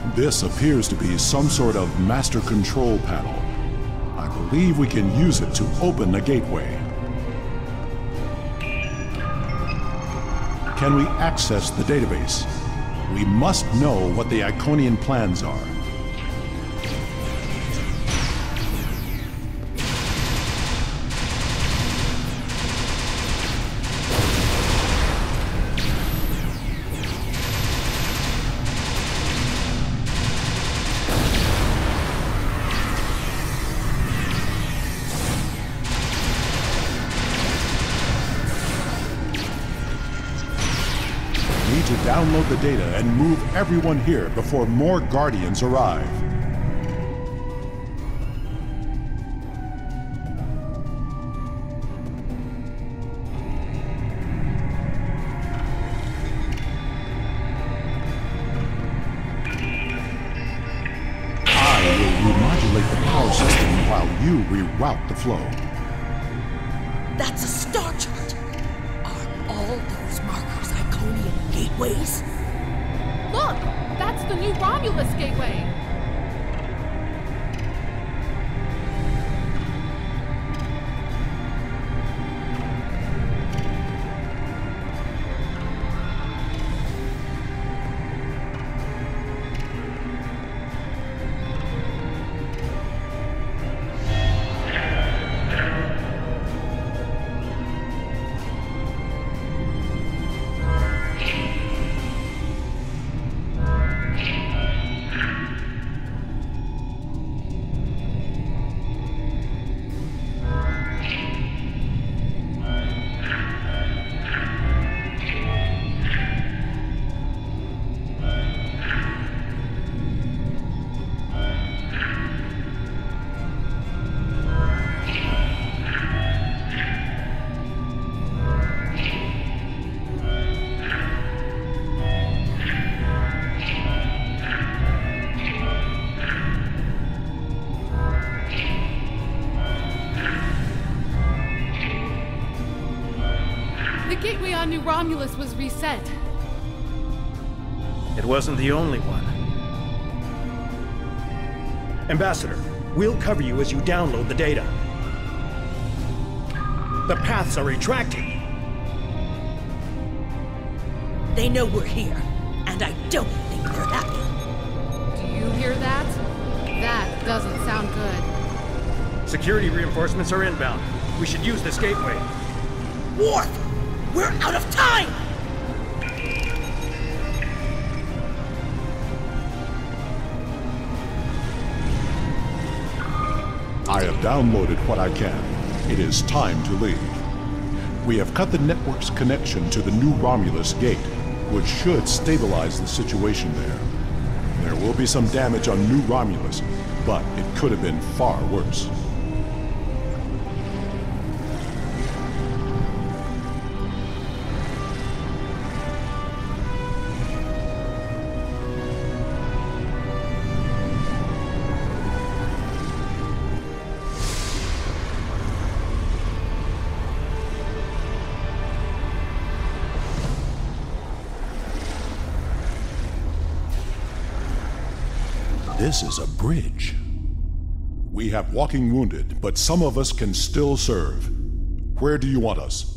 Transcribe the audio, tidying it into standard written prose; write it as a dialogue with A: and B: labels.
A: This appears to be some sort of master control panel. I believe we can use it to open the gateway. Can we access the database? We must know what the Iconian plans are. To download the data and move everyone here before more Guardians arrive. I will remodulate the power system while you reroute the flow.
B: That's a star chart. Are all those markers Iconian gateways?
C: Look! That's the new Romulus gateway! The gateway on New Romulus was reset.
D: It wasn't the only one. Ambassador, we'll cover you as you download the data. The paths are retracting.
B: They know we're here, and I don't think they're happy.
C: Do you hear that? That doesn't sound good.
D: Security reinforcements are inbound. We should use this gateway.
B: Worf! We're out of time!
A: I have downloaded what I can. It is time to leave. We have cut the network's connection to the New Romulus gate, which should stabilize the situation there. There will be some damage on New Romulus, but it could have been far worse. This is a bridge. We have walking wounded, but some of us can still serve. Where do you want us?